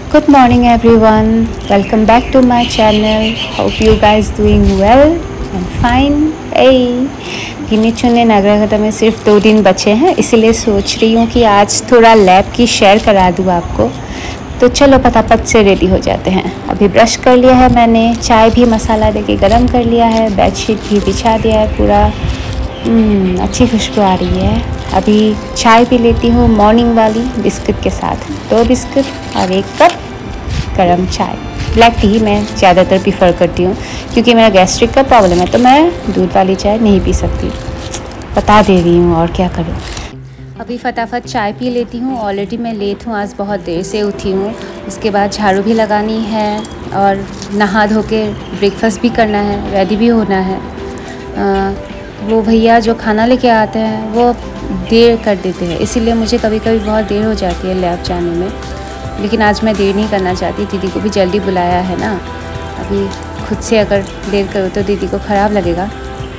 Good morning everyone. Welcome back to my channel. Hope you guys doing well and fine. Hey, गिने चुने नागरागता में सिर्फ 2 दिन बचे हैं, इसीलिए सोच रही हूँ कि आज थोड़ा लैब की शेयर करा दूँ आपको। तो चलो फटाफट से रेडी हो जाते हैं। अभी ब्रश कर लिया है मैंने, चाय भी मसाला देके गरम कर लिया है, बेडशीट भी बिछा दिया है पूरा। अच्छी खुशबू आ रही है। अभी चाय पी लेती हूँ मॉर्निंग वाली बिस्किट के साथ। 2 बिस्किट और 1 कप गरम चाय। ब्लैक टी मैं ज़्यादातर प्रीफर करती हूँ क्योंकि मेरा गैस्ट्रिक का प्रॉब्लम है, तो मैं दूध वाली चाय नहीं पी सकती। बता दे रही हूँ और क्या करूँ। अभी फटाफट चाय पी लेती हूँ। ऑलरेडी मैं लेट हूँ, आज बहुत देर से उठी हूँ। उसके बाद झाड़ू भी लगानी है और नहा धो के ब्रेकफास्ट भी करना है, रेडी भी होना है। वो भैया जो खाना लेके आते हैं वो देर कर देते हैं, इसीलिए मुझे कभी कभी बहुत देर हो जाती है लैब जाने में। लेकिन आज मैं देर नहीं करना चाहती, दीदी को भी जल्दी बुलाया है ना। अभी खुद से अगर देर करूँ तो दीदी को ख़राब लगेगा।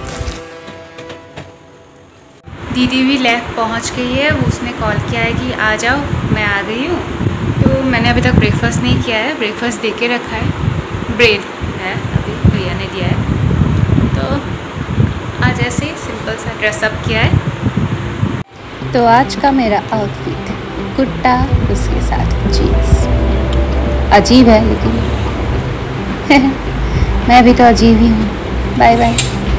दीदी भी लैब पहुंच गई है। उसने कॉल किया है कि आ जाओ, मैं आ गई हूँ। तो मैंने अभी तक ब्रेकफास्ट नहीं किया है, ब्रेकफास्ट दे के रखा है। ब्रेड है अभी भैया ने दिया है। तो आज ऐसे ही सिंपल सा ड्रेसअप किया है। तो आज का मेरा आउटफिट कुर्ता, उसके साथ जीन्स। अजीब है लेकिन मैं भी तो अजीब ही हूँ। Bye bye.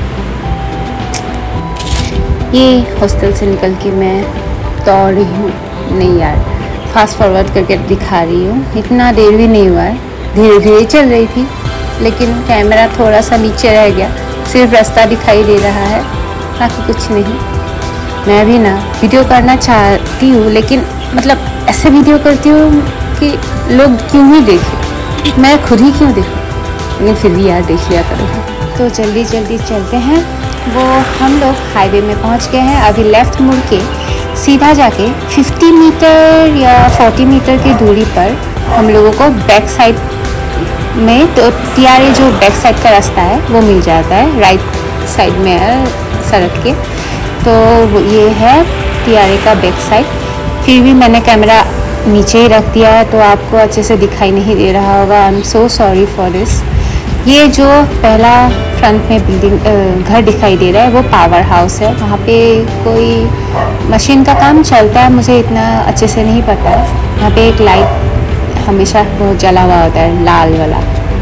ये हॉस्टल से निकल के मैं दौड़ रही हूँ। नहीं यार, फास्ट फॉरवर्ड करके दिखा रही हूँ। इतना देर भी नहीं हुआ है, धीरे धीरे चल रही थी, लेकिन कैमरा थोड़ा सा नीचे रह गया। सिर्फ रास्ता दिखाई दे रहा है, बाकी कुछ नहीं। मैं भी ना वीडियो करना चाहती हूँ, लेकिन मतलब ऐसे वीडियो करती हूँ कि लोग क्यों ही देखें, मैं खुद ही क्यों देखूँ। लेकिन फिर भी यार देख लिया करो। तो जल्दी जल्दी चलते हैं। वो हम लोग हाईवे में पहुंच गए हैं। अभी लेफ़्ट मुड़ के सीधा जाके 50 मीटर या 40 मीटर की दूरी पर हम लोगों को बैक साइड में तो टीआरए जो बैक साइड का रास्ता है वो मिल जाता है। राइट साइड में है सड़क के, तो ये है टीआरए का बैक साइड। फिर भी मैंने कैमरा नीचे ही रख दिया है, तो आपको अच्छे से दिखाई नहीं दे रहा होगा। I am so sorry for this. ये जो पहला फ्रंट में बिल्डिंग घर दिखाई दे रहा है वो पावर हाउस है। वहाँ पे कोई मशीन का काम चलता है, मुझे इतना अच्छे से नहीं पता है। यहाँ पे एक लाइट हमेशा वो जला हुआ होता है, लाल वाला।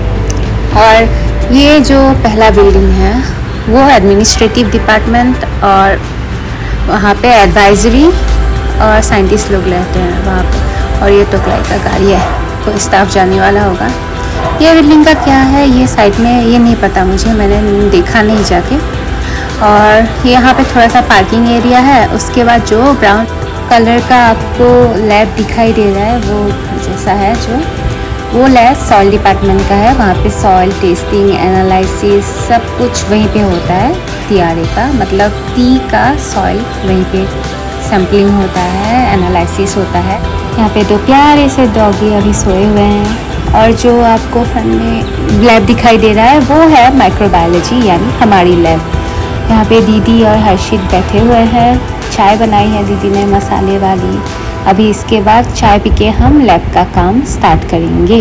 और ये जो पहला बिल्डिंग है वो एडमिनिस्ट्रेटिव डिपार्टमेंट, और वहाँ पे एडवाइजरी और साइंटिस्ट लोग रहते हैं वहाँ पे। और ये टोकलाई का गाड़ी है, कोई स्टाफ जाने वाला होगा। ये बिल्डिंग का क्या है ये साइड में, ये नहीं पता मुझे, मैंने देखा नहीं जाके। और यहाँ पे थोड़ा सा पार्किंग एरिया है। उसके बाद जो ब्राउन कलर का आपको लैब दिखाई दे रहा है वो जैसा है, जो वो लैब सॉइल डिपार्टमेंट का है। वहाँ पे सॉइल टेस्टिंग, एनालिसिस सब कुछ वहीं पे होता है। टीआरए का मतलब टी का सॉइल वहीं पे सैम्पलिंग होता है, एनालिसिस होता है। यहाँ पे 2 प्यारे से डॉगी अभी सोए हुए हैं। और जो आपको फ्रंट में लैब दिखाई दे रहा है वो है माइक्रोबायोलॉजी, यानी हमारी लैब। यहाँ पे दीदी और हर्षित बैठे हुए हैं। चाय बनाई है दीदी ने मसाले वाली। अभी इसके बाद चाय पी के हम लैब का काम स्टार्ट करेंगे।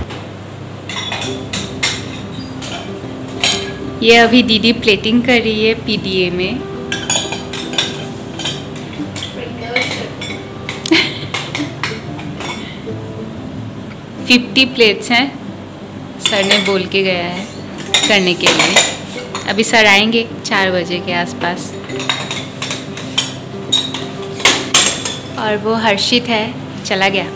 ये अभी दीदी प्लेटिंग कर रही है पीडीए में। $50 प्लेट्स हैं, सर ने बोल के गया है करने के लिए। अभी सर आएंगे 4 बजे के आसपास। और वो हर्षित है, चला गया।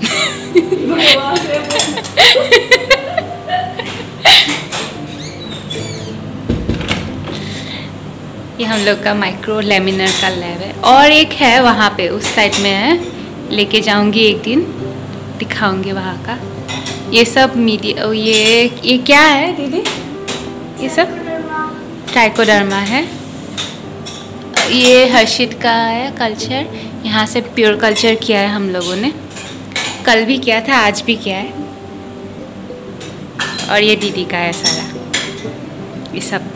ये हम लोग का माइक्रो लैमिनर का लैब है। और एक है वहाँ पे उस साइड में है, लेके जाऊंगी एक दिन, दिखाऊंगी वहाँ का। ये सब मीडिया, ये क्या है दीदी? ये सब ट्राइकोडर्मा है। ये हर्षित का है कल्चर। यहाँ से प्योर कल्चर किया है हम लोगों ने, कल भी किया था, आज भी किया है। और ये दीदी का है सारा। ये सब,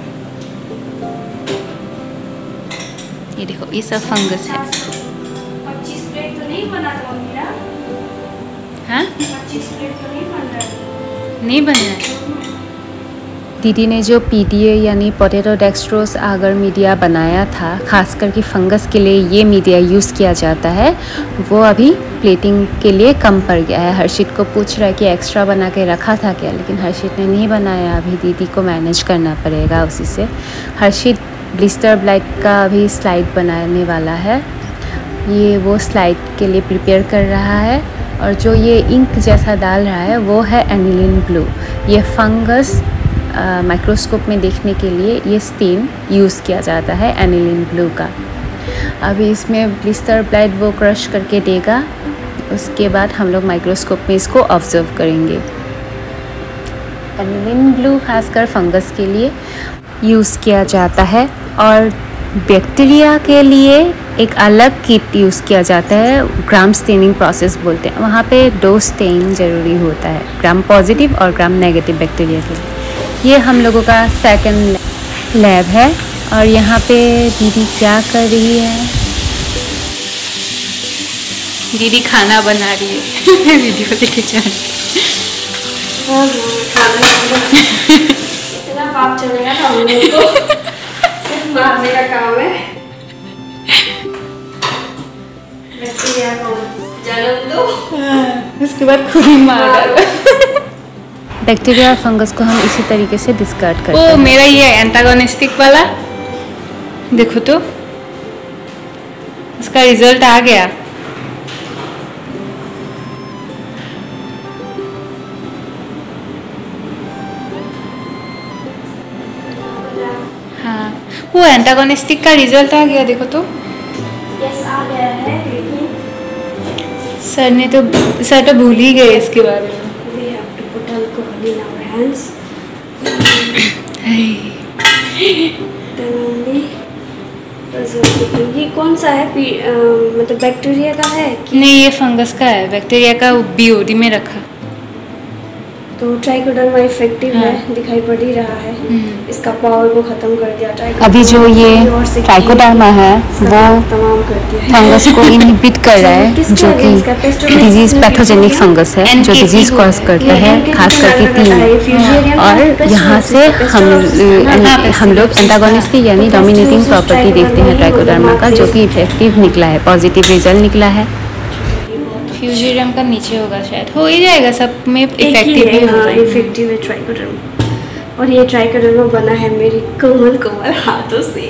ये देखो, ये सब फंगस है। 25 प्लेट तो नहीं बना था मेरा। हाँ 25 प्लेट तो नहीं बन रहा है। नहीं बन रहा है। दीदी ने जो PDA यानी पोटैटो डेक्सट्रोज आगर मीडिया बनाया था, खास करके फंगस के लिए ये मीडिया यूज़ किया जाता है, वो अभी प्लेटिंग के लिए कम पड़ गया है। हर्षित को पूछ रहा है कि एक्स्ट्रा बना के रखा था क्या, लेकिन हर्षित ने नहीं बनाया। अभी दीदी को मैनेज करना पड़ेगा उसी से। हर्षित ब्लिस्टर ब्लाइट का अभी स्लाइड बनाने वाला है। ये वो स्लाइड के लिए प्रिपेयर कर रहा है। और जो ये इंक जैसा डाल रहा है वो है एनिलीन ब्लू। ये फंगस माइक्रोस्कोप में देखने के लिए ये स्टेन यूज़ किया जाता है एनिलीन ब्लू का। अभी इसमें ब्लिस्टर ब्लाइट वो क्रश करके देगा, उसके बाद हम लोग माइक्रोस्कोप में इसको ऑब्जर्व करेंगे। एनिलीन ब्लू खासकर फंगस के लिए यूज़ किया जाता है और बैक्टीरिया के लिए एक अलग किट यूज़ किया जाता है, ग्राम स्टेनिंग प्रोसेस बोलते हैं। वहाँ पे 2 स्टेन ज़रूरी होता है, ग्राम पॉजिटिव और ग्राम नेगेटिव बैक्टीरिया के लिए। ये हम लोगों का सेकंड लैब है और यहाँ पे दीदी क्या कर रही है? दीदी खाना बना रही है। वीडियो लेके जा रही है। इतना पाप चलेगा ना हम लोग को, सिर्फ मारने का काम है। बैक्टीरिया को जन्म दो, उसके बाद खुद ही मार डालो। बैक्टीरिया और फंगस को हम इसी तरीके से डिस्कार्ड करते हैं। मेरा ये एंटागोनिस्टिक वाला देखो तो, उसका रिजल्ट आ गया। हाँ, वो एंटागोनिस्टिक का रिजल्ट आ गया, देखो तो। यस आ गया है, लेकिन सर तो भूल ही गए इसके बारे में। alcohol in our hands. ये कौन सा है? मतलब बैक्टीरिया का है कि नहीं, ये फंगस का है। बैक्टीरिया का BOD में रखा। तो ट्राइकोडर्मा इफेक्टिव है, दिखाई पड़ ही रहा है। इसका पावर को खत्म कर दिया। अभी जो ये ट्राइकोडर्मा है वो तमाम कर दिया फंगस को इनहिबिट कर रहा है, जो कि डिजीज पैथोजेनिक फंगस है जो डिजीज कॉज करता है, खास करके तीन। और यहाँ से हम लोग एंटागोनिस्टिक यानी डोमिनेटिंग प्रॉपर्टी देखते हैं ट्राइकोडर्मा का, जो कि इफेक्टिव निकला है, पॉजिटिव रिजल्ट निकला है। फ्यूजेरियम का नीचे होगा शायद, हो ही जाएगा सब में इफेक्टिव है ट्राइकोडर्मा। और ये ट्राइकोडर्मा बना है मेरी कोमल हाथों से।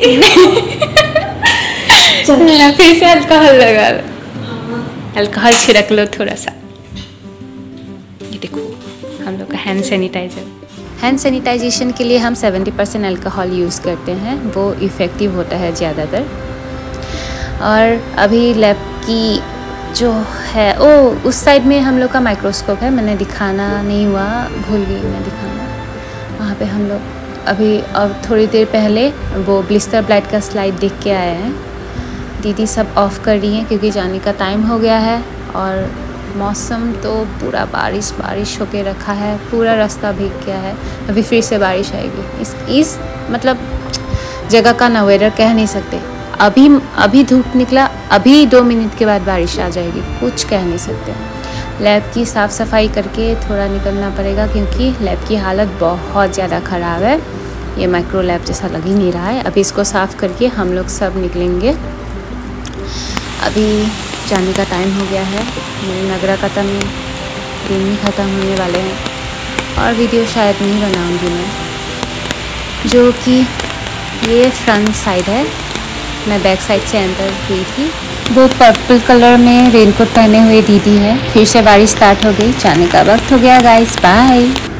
चलो फिर से अल्कोहल लगा लो। अल्कोहल छिड़क लो थोड़ा सा। ये देखो हम लोग का हैंड सैनिटाइजर। हैंड सैनिटाइजेशन के लिए हम 70% अल्कोहल यूज़ करते हैं, वो इफ़ेक्टिव होता है ज़्यादातर। और अभी लैब की जो है उस साइड में हम लोग का माइक्रोस्कोप है, मैंने दिखाना नहीं हुआ, भूल गई मैं दिखाना। वहाँ पे हम लोग अभी अब थोड़ी देर पहले वो ब्लिस्टर ब्लाइट का स्लाइड देख के आए हैं। दीदी सब ऑफ कर रही हैं क्योंकि जाने का टाइम हो गया है और मौसम तो पूरा बारिश होके रखा है, पूरा रास्ता भीग गया है। अभी फिर से बारिश आएगी। इस मतलब जगह का ना वेदर कह नहीं सकते। अभी धूप निकला, अभी 2 मिनट के बाद बारिश आ जाएगी, कुछ कह नहीं सकते। लैब की साफ़ सफाई करके थोड़ा निकलना पड़ेगा क्योंकि लैब की हालत बहुत ज़्यादा ख़राब है। ये माइक्रो लैब जैसा लग ही नहीं रहा है। अभी इसको साफ़ करके हम लोग सब निकलेंगे। अभी जाने का टाइम हो गया है। मेरे नगराकता में दिन ही ख़त्म होने वाले हैं और वीडियो शायद नहीं बनाऊंगी मैं, जो कि ये फ्रंट साइड है। मैं बैक साइड से एंटर हुई थी। वो पर्पल कलर में रेनकोट पहने हुए दीदी है। फिर से बारिश स्टार्ट हो गई, जाने का वक्त हो गया गाइस, बाय।